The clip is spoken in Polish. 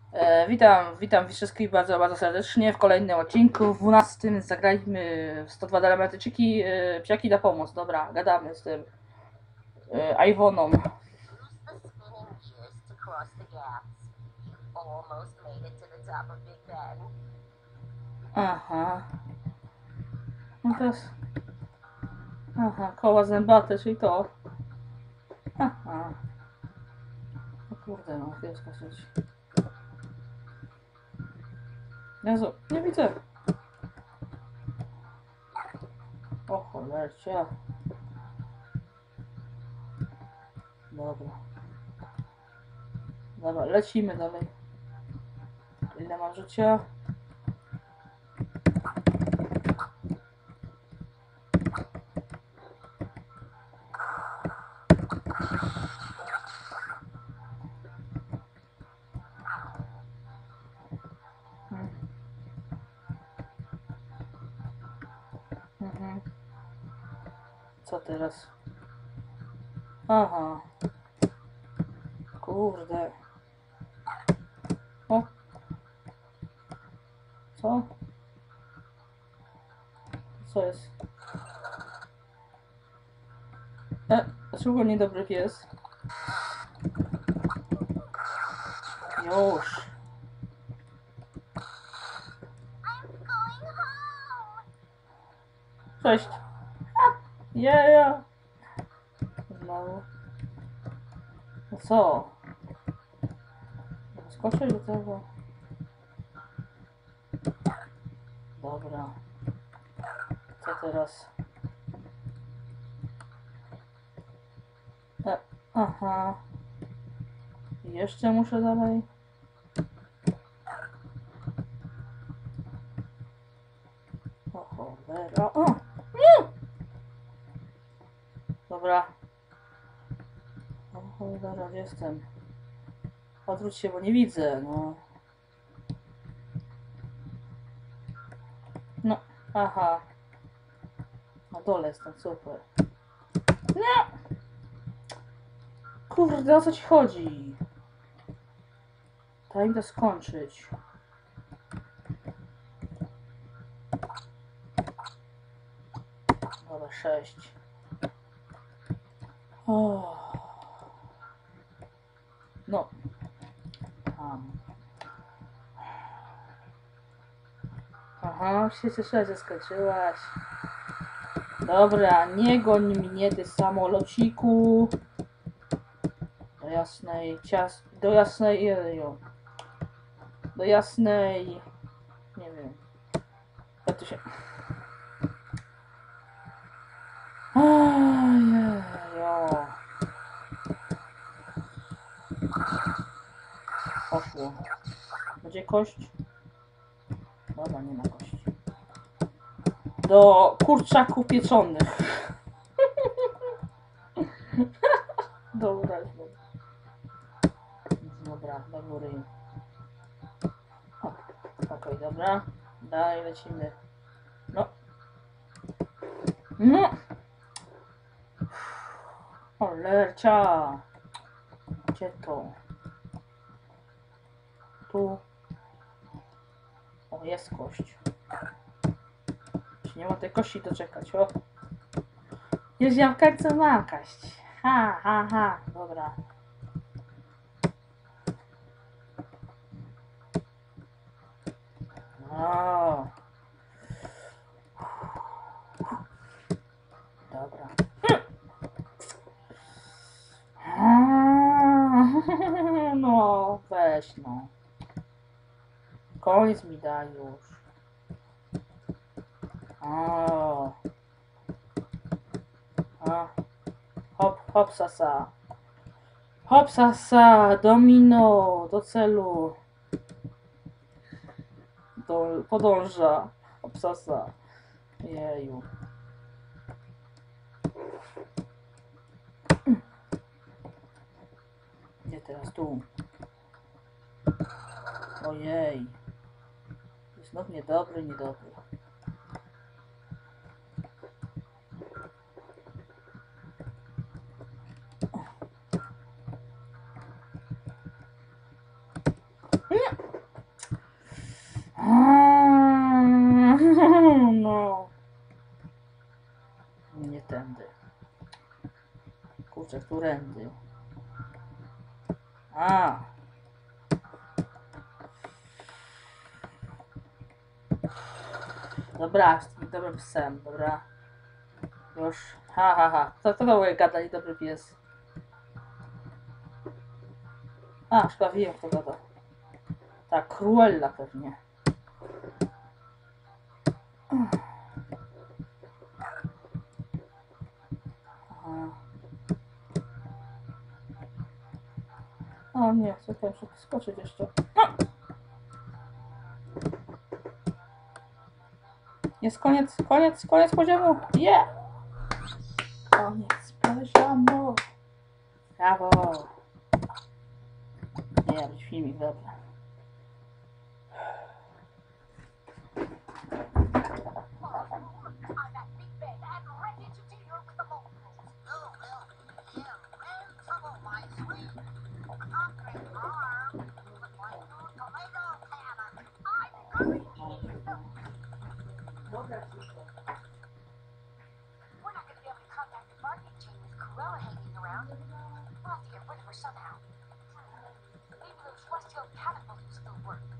Witam wszystkich bardzo serdecznie w kolejnym odcinku. W 12 zagraliśmy w 102 Dalmatyczyki. Psiaki da pomoc. Dobra, gadamy z tym Iwoną. Aha. No teraz... Aha, koła zębate, czyli to. Aha. O kurde, no, chwilę skoczyć. Jezu, nie widzę. O cholercia. Dobra. Dobra, lecimy dalej. Ile mam życia? Mhm. Co teraz? Aha. Kurde. O. Co? Co jest? Dlaczego niedobry pies? Już. Cześć. Yeah. Znowu. No co? Skoczę do tego. Dobra. Co teraz? Aha. Jeszcze muszę dalej. O cholera. O! Nie! Dobra. O cholera, gdzie jestem? Odwróć się, bo nie widzę, no. No, aha. Na dole jestem, super. Nie! Kurde, o co ci chodzi? Daj mi to skończyć. Dobra, 6. Oh. No. Aha, się cieszyłaś, że skończyłaś. Dobra, nie goń mnie, ty samolociku. Do jasnej, nie wiem. Jak to się... Ojejo. Poszło. Będzie kość? Dobra, nie ma kości. Do kurczaków pieczonych. Dobra, dobra, do góry. Okej, dobra. Dalej lecimy. No. Cholercia. Gdzie to? Tu. O, jest kość. Nie ma tej kości doczekać, o. Już ja w końcu mam kość. Ha. Dobra. O. Dobra. No, weź no. Koniec mi da już. O. Hop sasa. Hop sasa, domino, do celu. Podąża. Hop sasa. Jeju. Gdzie teraz? Tu. Ojej. Znów niedobry. Nie! Kurczę, którędy? A. Dobra, jestem dobrym psem, dobra. Już. Ha, ha, ha. To było gada i dobry pies. A, chyba wiem, kto gada. Tak, Cruella pewnie. Aha. O nie, słuchaj, muszę skoczyć jeszcze. Jest koniec, koniec poziomu. Yeah! Koniec poziomu. Brawo. Nie, być filmik, dobra. Dobra, wszystko. We're not going to be able to contact the market chain with Cruella hanging around. We'll have to get rid of her somehow. Maybe those Westfield catapults will still work.